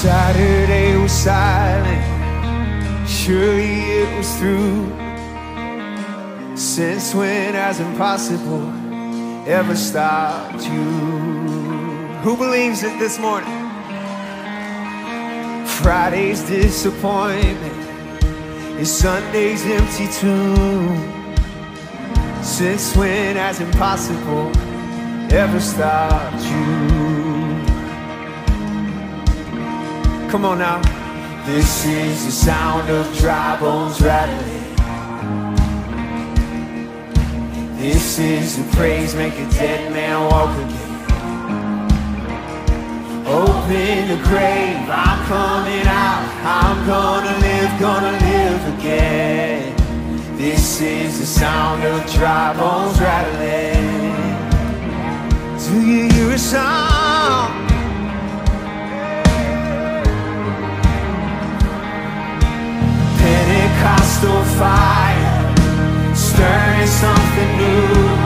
Saturday was silent, surely it was through. Since when has impossible ever stopped you? Who believes it this morning? Friday's disappointment is Sunday's empty tomb. Since when has impossible ever stopped you? Come on now. This is the sound of dry bones rattling. This is the praise make a dead man walk again. Open the grave, I'm coming out. I'm gonna live again. This is the sound of dry bones rattling. Do you hear a sound? Pentecostal fire, stirring something new.